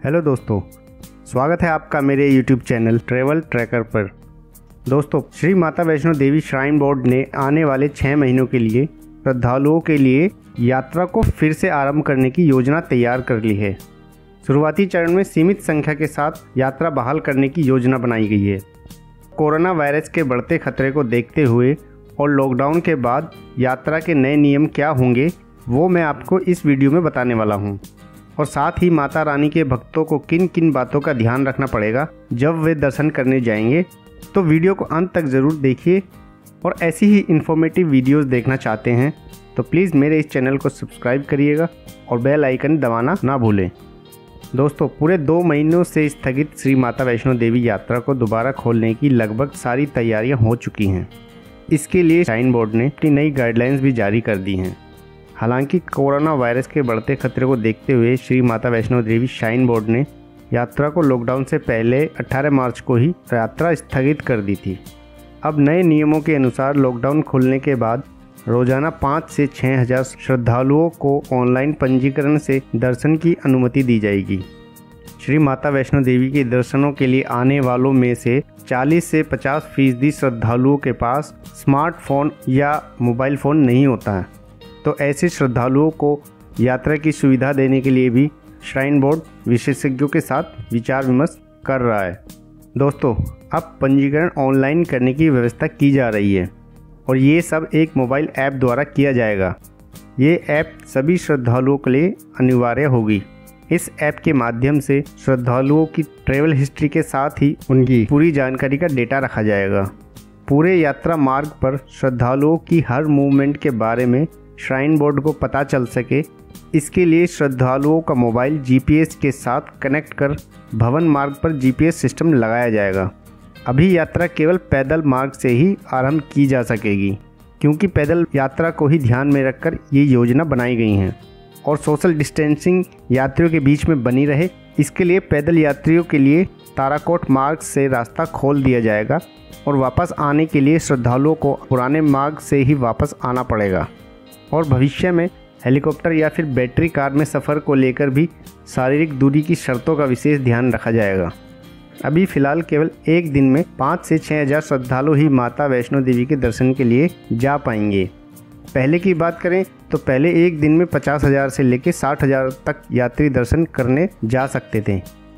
Hello दोस्तों, स्वागत है आपका मेरे YouTube चैनल ट्रैवल ट्रैकर पर। दोस्तों, श्री माता वैष्णो देवी श्राइन बोर्ड ने आने वाले 6 महीनों के लिए श्रद्धालुओं के लिए यात्रा को फिर से आरंभ करने की योजना तैयार कर ली है। शुरुआती चरण में सीमित संख्या के साथ यात्रा बहाल करने की योजना बनाई गई है। कोरोना वायरस के बढ़ते खतरे को देखते हुए और लॉकडाउन के बाद यात्रा के नए नियम क्या होंगे वो मैं आपको इस वीडियो में बताने वाला हूँ, और साथ ही माता रानी के भक्तों को किन किन बातों का ध्यान रखना पड़ेगा जब वे दर्शन करने जाएंगे। तो वीडियो को अंत तक ज़रूर देखिए, और ऐसी ही इन्फॉर्मेटिव वीडियोस देखना चाहते हैं तो प्लीज़ मेरे इस चैनल को सब्सक्राइब करिएगा और बेल आइकन दबाना ना भूलें। दोस्तों, पूरे 2 महीनों से स्थगित श्री माता वैष्णो देवी यात्रा को दोबारा खोलने की लगभग सारी तैयारियां हो चुकी हैं। इसके लिए श्राइन बोर्ड ने अपनी नई गाइडलाइंस भी जारी कर दी हैं। हालांकि कोरोना वायरस के बढ़ते खतरे को देखते हुए श्री माता वैष्णो देवी श्राइन बोर्ड ने यात्रा को लॉकडाउन से पहले 18 मार्च को ही यात्रा स्थगित कर दी थी। अब नए नियमों के अनुसार लॉकडाउन खुलने के बाद रोजाना 5 से 6 हज़ार श्रद्धालुओं को ऑनलाइन पंजीकरण से दर्शन की अनुमति दी जाएगी। श्री माता वैष्णो देवी के दर्शनों के लिए आने वालों में से 40 से 50% श्रद्धालुओं के पास स्मार्टफोन या मोबाइल फ़ोन नहीं होता है। तो ऐसे श्रद्धालुओं को यात्रा की सुविधा देने के लिए भी श्राइन बोर्ड विशेषज्ञों के साथ विचार विमर्श कर रहा है। दोस्तों, अब पंजीकरण ऑनलाइन करने की व्यवस्था की जा रही है, और ये सब एक मोबाइल ऐप द्वारा किया जाएगा। ये ऐप सभी श्रद्धालुओं के लिए अनिवार्य होगी। इस ऐप के माध्यम से श्रद्धालुओं की ट्रैवल हिस्ट्री के साथ ही उनकी पूरी जानकारी का डेटा रखा जाएगा। पूरे यात्रा मार्ग पर श्रद्धालुओं की हर मूवमेंट के बारे में श्राइन बोर्ड को पता चल सके, इसके लिए श्रद्धालुओं का मोबाइल जीपीएस के साथ कनेक्ट कर भवन मार्ग पर जीपीएस सिस्टम लगाया जाएगा। अभी यात्रा केवल पैदल मार्ग से ही आरंभ की जा सकेगी, क्योंकि पैदल यात्रा को ही ध्यान में रखकर ये योजना बनाई गई है, और सोशल डिस्टेंसिंग यात्रियों के बीच में बनी रहे, इसके लिए पैदल यात्रियों के लिए ताराकोट मार्ग से रास्ता खोल दिया जाएगा, और वापस आने के लिए श्रद्धालुओं को पुराने मार्ग से ही वापस आना पड़ेगा। और भविष्य में हेलीकॉप्टर या फिर बैटरी कार में सफ़र को लेकर भी शारीरिक दूरी की शर्तों का विशेष ध्यान रखा जाएगा। अभी फ़िलहाल केवल एक दिन में 5 से 6 हज़ार श्रद्धालु ही माता वैष्णो देवी के दर्शन के लिए जा पाएंगे। पहले की बात करें तो पहले एक दिन में 50,000 से लेकर 60,000 तक यात्री दर्शन करने जा सकते थे।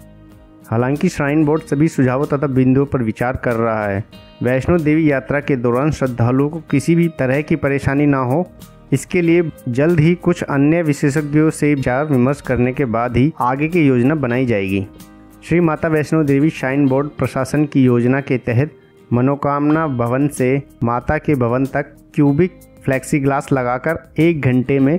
हालांकि श्राइन बोर्ड सभी सुझावों तथा बिंदुओं पर विचार कर रहा है। वैष्णो देवी यात्रा के दौरान श्रद्धालुओं को किसी भी तरह की परेशानी ना हो, इसके लिए जल्द ही कुछ अन्य विशेषज्ञों से विचार विमर्श करने के बाद ही आगे की योजना बनाई जाएगी। श्री माता वैष्णो देवी श्राइन बोर्ड प्रशासन की योजना के तहत मनोकामना भवन से माता के भवन तक क्यूबिक फ्लेक्सीग्लास लगाकर 1 घंटे में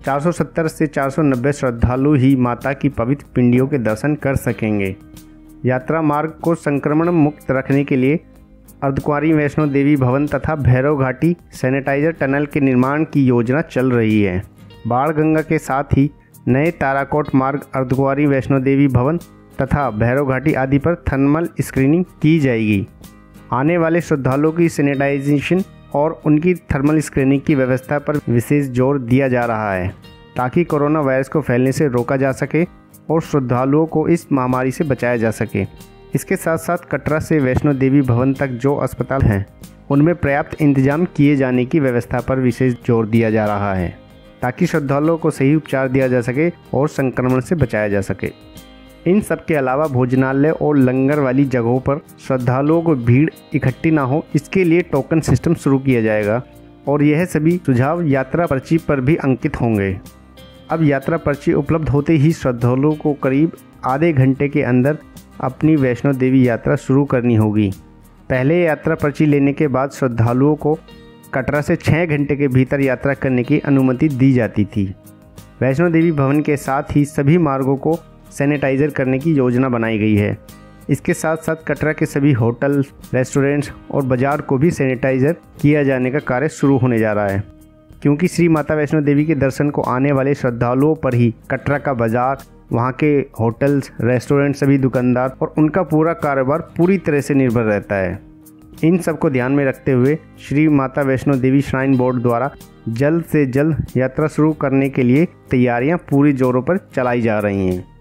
470 से 490 श्रद्धालु ही माता की पवित्र पिंडियों के दर्शन कर सकेंगे। यात्रा मार्ग को संक्रमण मुक्त रखने के लिए अर्धकुंवारी वैष्णो देवी भवन तथा भैरव घाटी सैनिटाइजर टनल के निर्माण की योजना चल रही है। बाण गंगा के साथ ही नए ताराकोट मार्ग, अर्धकुंवारी वैष्णो देवी भवन तथा भैरव घाटी आदि पर थर्मल स्क्रीनिंग की जाएगी। आने वाले श्रद्धालुओं की सैनिटाइजेशन और उनकी थर्मल स्क्रीनिंग की व्यवस्था पर विशेष जोर दिया जा रहा है, ताकि कोरोना वायरस को फैलने से रोका जा सके और श्रद्धालुओं को इस महामारी से बचाया जा सके। इसके साथ साथ कटरा से वैष्णो देवी भवन तक जो अस्पताल हैं उनमें पर्याप्त इंतजाम किए जाने की व्यवस्था पर विशेष जोर दिया जा रहा है, ताकि श्रद्धालुओं को सही उपचार दिया जा सके और संक्रमण से बचाया जा सके। इन सब के अलावा भोजनालय और लंगर वाली जगहों पर श्रद्धालुओं को भीड़ इकट्ठी ना हो, इसके लिए टोकन सिस्टम शुरू किया जाएगा, और यह सभी सुझाव यात्रा पर्ची पर भी अंकित होंगे। अब यात्रा पर्ची उपलब्ध होते ही श्रद्धालुओं को करीब आधे घंटे के अंदर अपनी वैष्णो देवी यात्रा शुरू करनी होगी। पहले यात्रा पर्ची लेने के बाद श्रद्धालुओं को कटरा से 6 घंटे के भीतर यात्रा करने की अनुमति दी जाती थी। वैष्णो देवी भवन के साथ ही सभी मार्गों को सैनिटाइजर करने की योजना बनाई गई है। इसके साथ साथ कटरा के सभी होटल, रेस्टोरेंट्स और बाज़ार को भी सैनिटाइजर किया जाने का कार्य शुरू होने जा रहा है, क्योंकि श्री माता वैष्णो देवी के दर्शन को आने वाले श्रद्धालुओं पर ही कटरा का बाज़ार, वहाँ के होटल्स, रेस्टोरेंट, सभी दुकानदार और उनका पूरा कारोबार पूरी तरह से निर्भर रहता है। इन सब को ध्यान में रखते हुए श्री माता वैष्णो देवी श्राइन बोर्ड द्वारा जल्द से जल्द यात्रा शुरू करने के लिए तैयारियां पूरी जोरों पर चलाई जा रही हैं।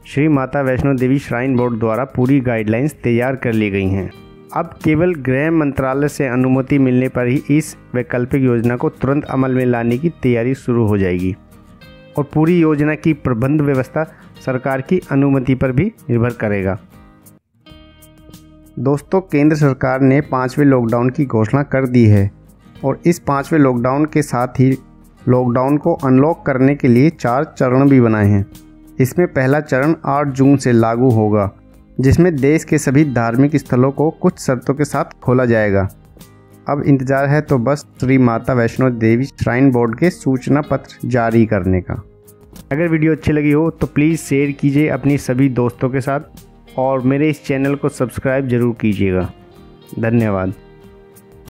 श्री माता वैष्णो देवी श्राइन बोर्ड द्वारा पूरी गाइडलाइंस तैयार कर ली गई हैं। अब केवल गृह मंत्रालय से अनुमति मिलने पर ही इस वैकल्पिक योजना को तुरंत अमल में लाने की तैयारी शुरू हो जाएगी और पूरी योजना की प्रबंध व्यवस्था सरकार की अनुमति पर भी निर्भर करेगा। दोस्तों, केंद्र सरकार ने 5वें लॉकडाउन की घोषणा कर दी है और इस 5वें लॉकडाउन के साथ ही लॉकडाउन को अनलॉक करने के लिए 4 चरण भी बनाए हैं। इसमें पहला चरण 8 जून से लागू होगा, जिसमें देश के सभी धार्मिक स्थलों को कुछ शर्तों के साथ खोला जाएगा। अब इंतज़ार है तो बस श्री माता वैष्णो देवी श्राइन बोर्ड के सूचना पत्र जारी करने का। अगर वीडियो अच्छी लगी हो तो प्लीज़ शेयर कीजिए अपनी सभी दोस्तों के साथ और मेरे इस चैनल को सब्सक्राइब ज़रूर कीजिएगा। धन्यवाद।